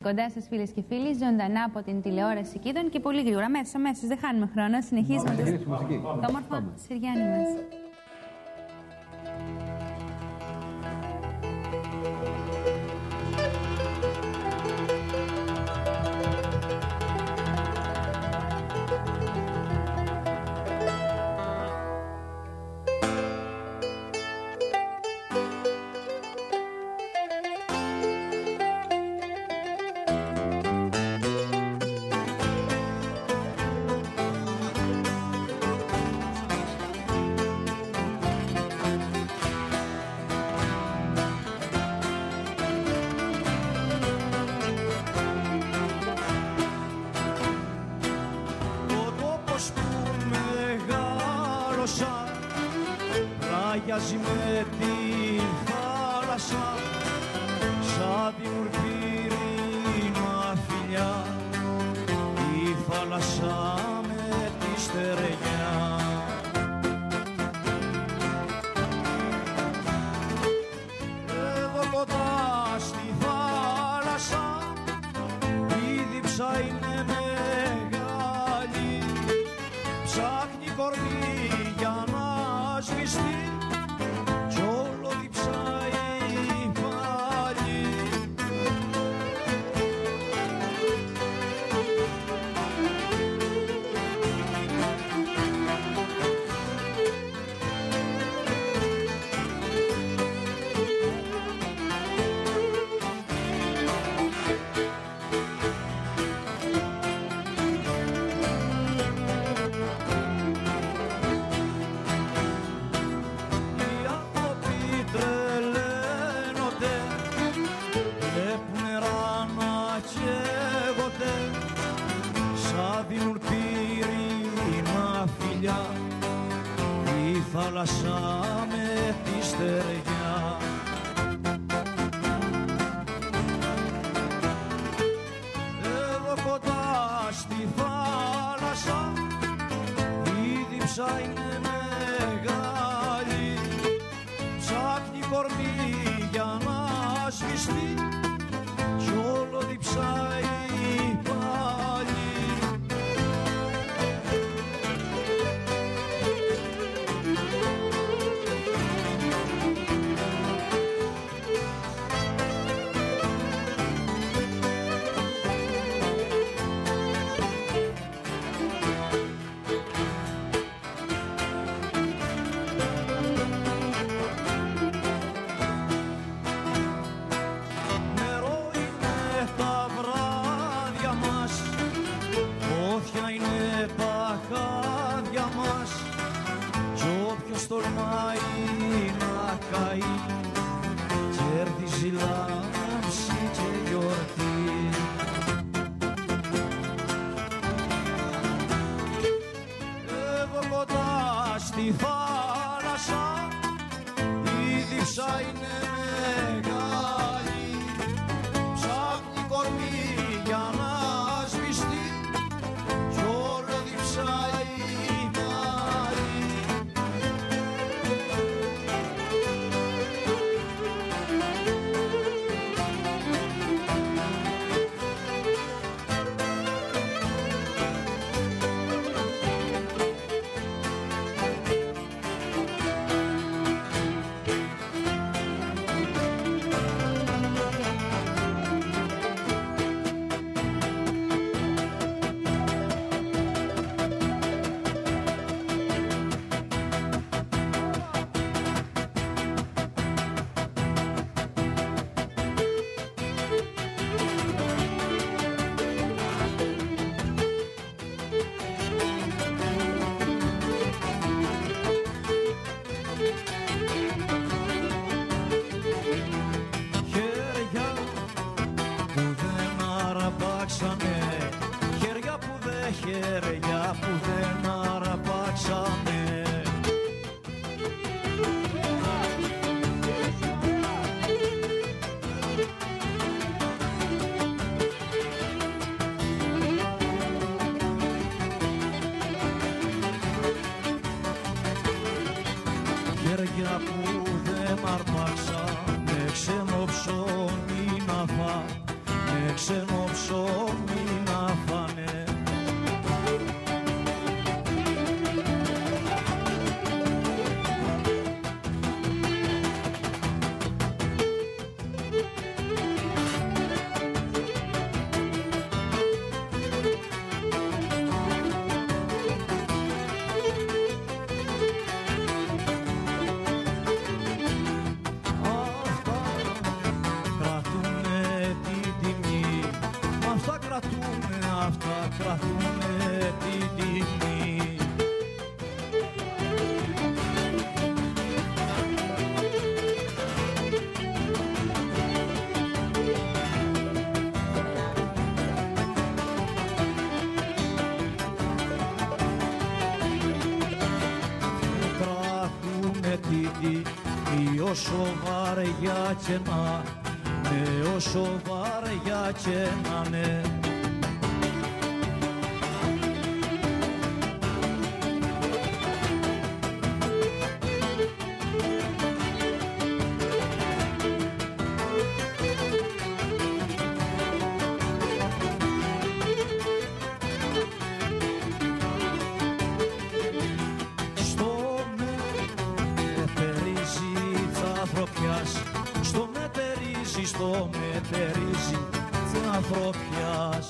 Κοντά σας, φίλες και φίλοι, ζωντανά από την τηλεόραση Κίδων και πολύ γρήγορα. Αμέσως, δεν χάνουμε χρόνο. Συνεχίζουμε το όμορφο Συριάννη μας. Πλάγιαζε με τη θάλασσα σαν την ουρπήρινα φιλιά η θάλασσα με τη στερεγιά. Εδώ κοντά στη θάλασσα η δίψα είναι μεγάλη, ψάχνει κορμί για να σβηστεί κι όλο διψάει πάλι. Δίνουν πύρινα φιλιά η θάλασσα με τη στεριά. Εδώ κοντά στη θάλασσα η δίψα είναι μεγάλη, ψάχνει κορμί για να σβηστεί κι όλο διψάει πάλι. Τολμάει να καεί, κέρδιζει λάμψη και γιορτή. Εδώ κοντά στη θάλασσα η δίψα είναι μεγάλη, ψάχνει κορμί για να σβηστεί κι όλο διψάει. Χέρια που δεν αραπάξαμε, χέρια που δεν αρπάξαμε, ξένο ψώνι να φά, με ξένο κρατούνε, αυτά κρατούνε την τιμή. Κρατούνε την τιμή όσο βαριά και να, ναι, όσο βαριά και να ναι. Στο μετερίζει, στο μετερίζει της ανθρωπιάς.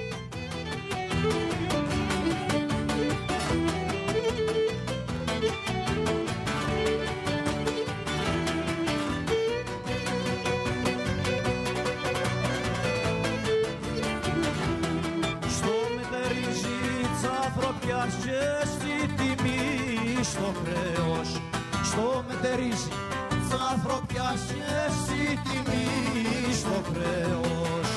Στο μετερίζει της ανθρωπιάς και στη τιμή στο χρέος. Στο μετερίζει της ανθρωπιάς και στη τιμή στο χρέος.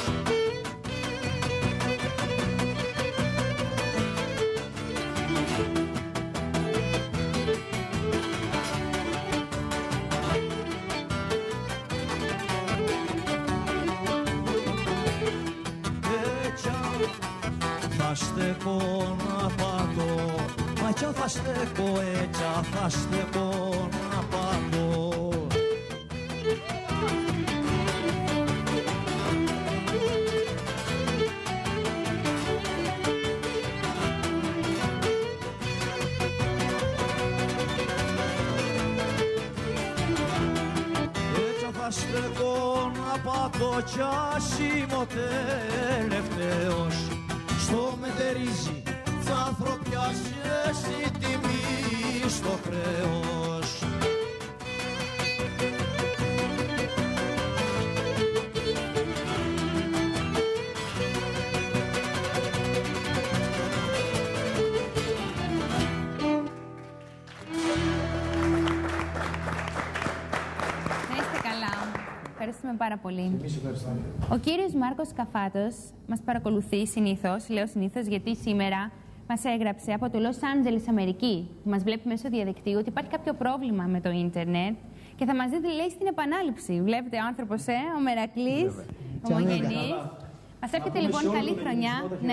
Θα στεκώ να πατώ, μα κι αν θα στεκώ, έτσι θα στεκώ να πατώ. Στεκώ να πατώ κι ας είμαι ο τελευταίος. Στο μετερίζει της ανθρωπιάς και στη τιμή στο χρέος. Ευχαριστούμε πάρα πολύ. Ο κύριος Μάρκος Καφάτος μας παρακολουθεί συνήθως, λέω συνήθως γιατί σήμερα μας έγραψε από το Λος Άντζελες, Αμερική. Μας βλέπει μέσω διαδικτύου ότι υπάρχει κάποιο πρόβλημα με το ίντερνετ και θα μας δείτε, λέει, στην επανάληψη. Βλέπετε ο άνθρωπος, ο Μερακλής, ομογενής. Μας εύχεται λοιπόν καλή χρονιά. Ναι.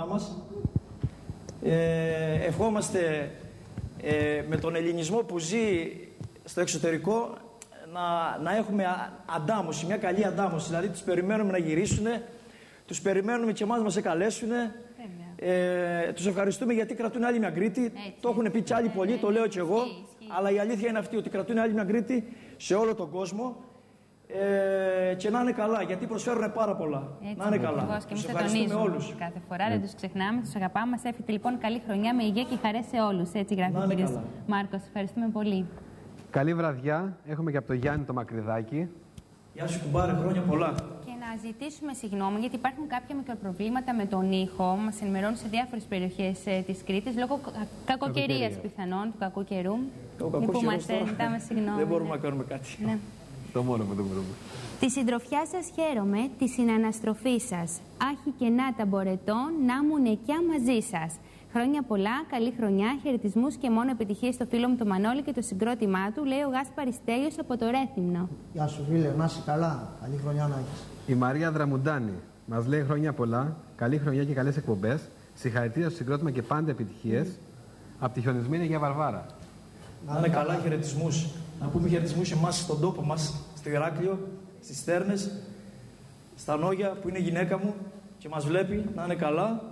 Ευχόμαστε με τον ελληνισμό που ζει στο εξωτερικό να έχουμε αντάμωση, μια καλή αντάμωση. Δηλαδή τους περιμένουμε να γυρίσουν, τους περιμένουμε και εμάς να μας εκαλέσουν. Τους ευχαριστούμε γιατί κρατούν άλλη μια Κρήτη. Το έχουν πει κι άλλοι πολλοί, το λέω κι εγώ. Αλλά η αλήθεια είναι αυτή, ότι κρατούν άλλη μια Κρήτη σε όλο τον κόσμο. Και να είναι καλά, γιατί προσφέρουν πάρα πολλά. Έτσι, να είναι καλά. Τους ευχαριστούμε όλους. Κάθε φορά δεν τους ξεχνάμε, τους αγαπάμε. Μας εύχεται λοιπόν καλή χρονιά με υγεία και χαρές σε όλους. Έτσι γράφει ο κύριος Μάρκος. Ευχαριστούμε πολύ. Καλή βραδιά. Έχουμε και από το Γιάννη το Μακριδάκι. Γεια σου κουμπάρε, χρόνια πολλά. Και να ζητήσουμε συγγνώμη γιατί υπάρχουν κάποια μικροπροβλήματα με τον ήχο. Μας ενημερώνουν σε διάφορες περιοχές της Κρήτης λόγω κακοκαιρίας πιθανόν, του κακού καιρού. Ζητάμε συγγνώμη. Δεν μπορούμε να κάνουμε κάτι. Ναι. Το μόνο που δεν μπορούμε. Τη συντροφιά σας χαίρομαι, τη συναναστροφή σας. Άχι και να τα μπορετών, να μου νεκιά μαζί σας. Χρόνια πολλά, καλή χρονιά, χαιρετισμούς και μόνο επιτυχίες στο φίλο μου το Μανώλη και το συγκρότημά του, λέει ο Γάσπαρης Τέλειος από το Ρέθυμνο. Γεια σου φίλε, να είσαι καλά, καλή χρονιά να έχεις. Η Μαρία Δραμουντάνη μας λέει χρόνια πολλά, καλή χρονιά και καλές εκπομπές. Συγχαρητήρια στο συγκρότημα και πάντα επιτυχίες. Από τη χιονισμένη Αγία Βαρβάρα. Να είναι καλά, χαιρετισμούς. Να πούμε χαιρετισμούς εμάς στον τόπο μας, στο Ηράκλειο, στις Στέρνες, στα Νόγια που είναι η γυναίκα μου και μας βλέπει. Να είναι καλά.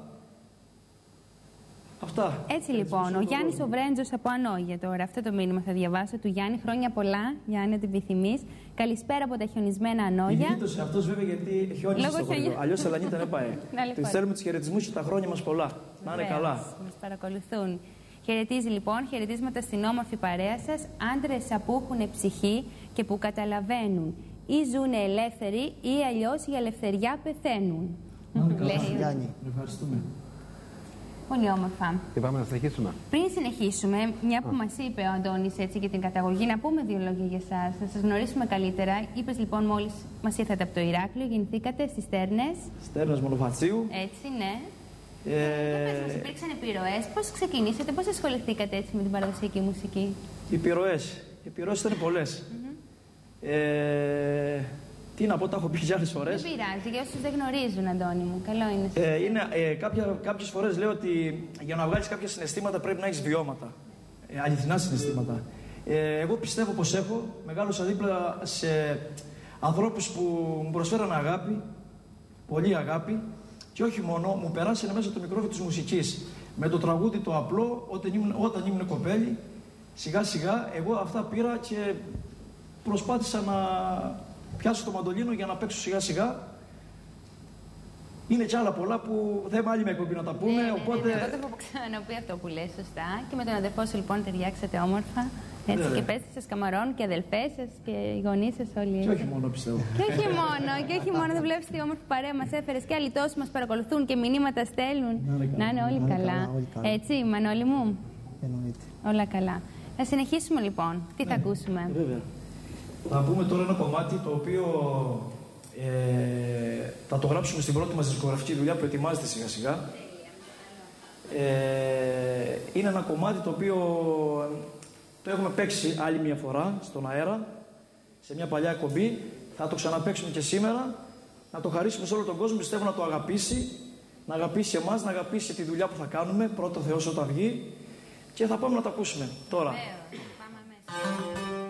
Αυτά. Έτσι λοιπόν, ο Γιάννης ο Βρέντζος από Ανόγια τώρα. Αυτό το μήνυμα θα διαβάσω του Γιάννη. Χρόνια πολλά, Γιάννη, ότι επιθυμείς. Καλησπέρα από τα χιονισμένα Ανόγια. Γλίτωσε αυτός βέβαια γιατί χιόνισε στο χωριό. Αλλιώς Σαλανίτα δεν πάει. Του στέλνουμε τους χαιρετισμούς και τα χρόνια μας πολλά. Να είναι καλά. Μας παρακολουθούν. Χαιρετίζει λοιπόν, χαιρετίσματα στην όμορφη παρέα σας, άντρες που έχουν ψυχή και που καταλαβαίνουν ή ζουν ελεύθεροι ή αλλιώς η ελευθεριά πεθαίνουν. Γιάννη. Ευχαριστούμε. Πολύ όμορφα. Και πάμε να συνεχίσουμε. Πριν συνεχίσουμε, μια που μας είπε ο Αντώνης έτσι για την καταγωγή, να πούμε δύο λόγια για εσάς, να σας γνωρίσουμε καλύτερα. Είπες λοιπόν μόλις μας ήρθατε από το Ηράκλειο, γεννηθήκατε στις Στέρνες. Στέρνες Μονοφατσίου. Έτσι, ναι. Πες μας, υπήρξαν επιρροές, πώς ξεκινήσατε, πώς ασχοληθήκατε έτσι με την παραδοσιακή μουσική? Οι επιρροές ήταν πολλές. Τι να πω, τα έχω πει και άλλες φορές. Δεν πειράζει, για όσους δεν γνωρίζουν, Αντώνη μου. Καλό είναι. Κάποιες φορές λέω ότι για να βγάλεις κάποια συναισθήματα πρέπει να έχεις βιώματα. Αληθινά συναισθήματα. Εγώ πιστεύω πως έχω. Μεγάλωσα δίπλα σε ανθρώπους που μου προσφέραν αγάπη, πολύ αγάπη, και όχι μόνο, μου περάσανε μέσα το μικρόφωνο της μουσικής. Με το τραγούδι το απλό, όταν ήμουν κοπέλι, σιγά σιγά εγώ αυτά πήρα και προσπάθησα να πιάσω το μαντολίνο για να παίξω σιγά σιγά. Είναι κι άλλα πολλά που δεν άλλη με εκπομπή να τα πούμε, οπότε... Εγώ δεν έχω ξαναπεί αυτό που λες σωστά. Και με τον αδερφό σου λοιπόν ταιριάξατε όμορφα. Έτσι, και πες σας καμαρώνουν και αδελφές σας και οι γονείς σας όλοι. Και όχι μόνο, πιστεύω. Και όχι μόνο, δεν βλέπεις τι όμορφη παρέα μας έφερες και άλλοι τόσοι μας παρακολουθούν και μηνύματα στέλνουν. Να είναι όλοι καλά. Έτσι, Μανώλη μου. Εννοείται. Όλα καλά. Θα συνεχίσουμε λοιπόν. Τι θα ακούσουμε? Βέβαια. Θα πούμε τώρα ένα κομμάτι το οποίο θα το γράψουμε στην πρώτη μας δισκογραφική δουλειά που ετοιμάζεται σιγά σιγά. Είναι ένα κομμάτι το οποίο το έχουμε παίξει άλλη μια φορά στον αέρα, σε μια παλιά εκπομπή. Θα το ξαναπαίξουμε και σήμερα, να το χαρίσουμε σε όλο τον κόσμο. Πιστεύω να το αγαπήσει, να αγαπήσει εμάς, να αγαπήσει τη δουλειά που θα κάνουμε, πρώτο Θεός όταν βγει. Και θα πάμε να το ακούσουμε τώρα. Πάμε αμέσως.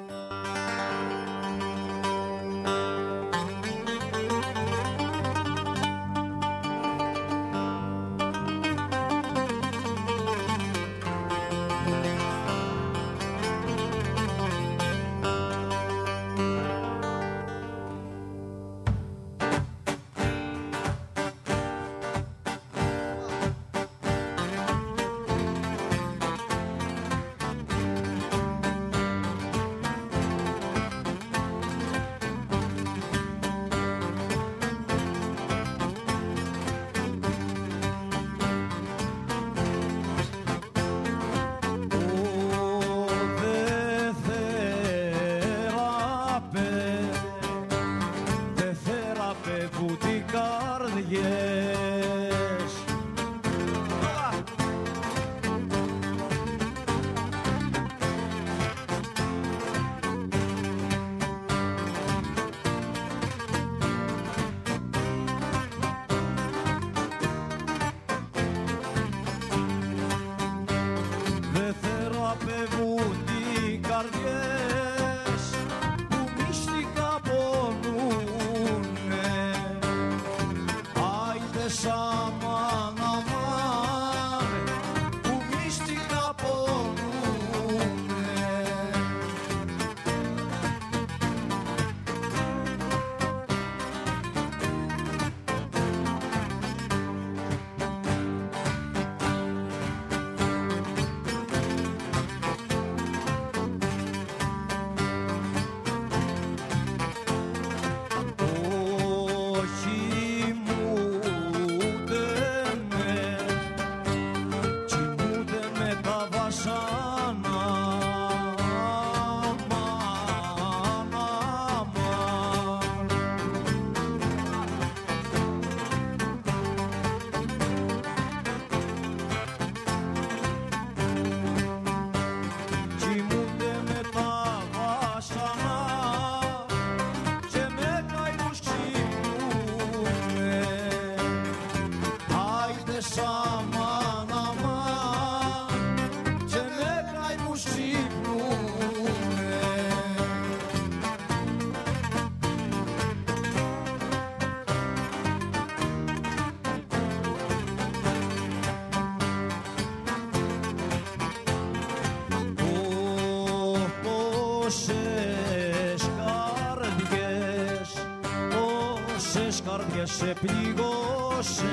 σε πληγώσες.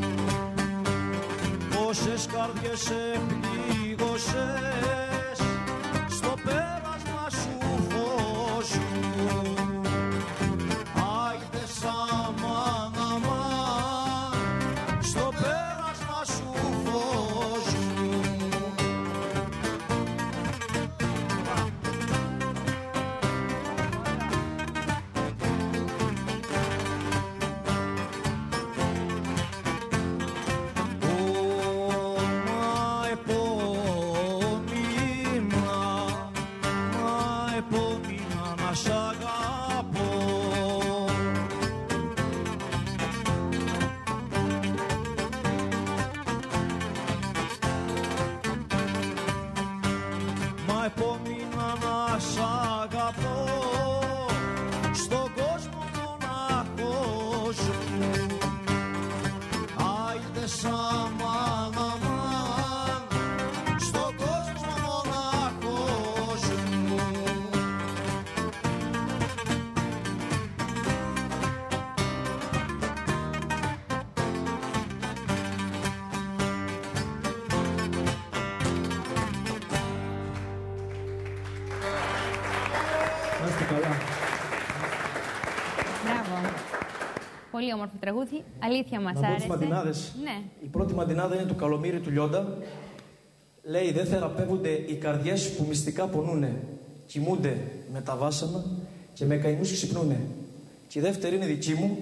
Πόσες καρδιές σε πληγώσες να επόμεινα να σ' αγαπώ, στον κόσμο μονάχος μου. Άιντε σαμάν, αμάν, στον κόσμο μονάχος μου. Μπράβο. Πολύ όμορφο τραγούδι. Αλήθεια μας Να πω άρεσε. τις μαντινάδες. Ναι. Η πρώτη μαντινάδα είναι του Καλομύρη του Λιόντα. Λέει: δεν θεραπεύονται οι καρδιές που μυστικά πονούνε. Κοιμούνται με τα βάσανα και με καημούς ξυπνούνε. Και η δεύτερη είναι δική μου.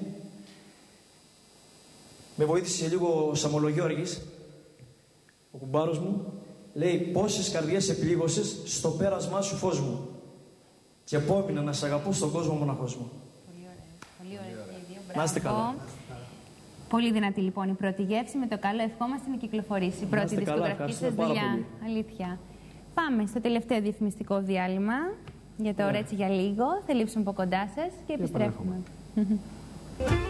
Με βοήθησε λίγο ο Σαμολογιώργης, ο κουμπάρος μου. Λέει: πόσες καρδιές επλήγωσες στο πέρασμά σου φως μου. Και επόμεινα να σ' αγαπώ στον κόσμο μοναχός μου. Πολύ ωραία. Να είστε καλά. Πολύ δυνατή λοιπόν η πρώτη γεύση. Με το καλό ευχόμαστε να κυκλοφορήσει η πρώτη είστε καλά, δισκογραφική σας ευχαριστούμε πάρα δουλειά. πολύ. Αλήθεια. Πάμε στο τελευταίο διαφημιστικό διάλειμμα. Για τώρα έτσι για λίγο. Θα λείψουμε από κοντά σας και επιστρέφουμε.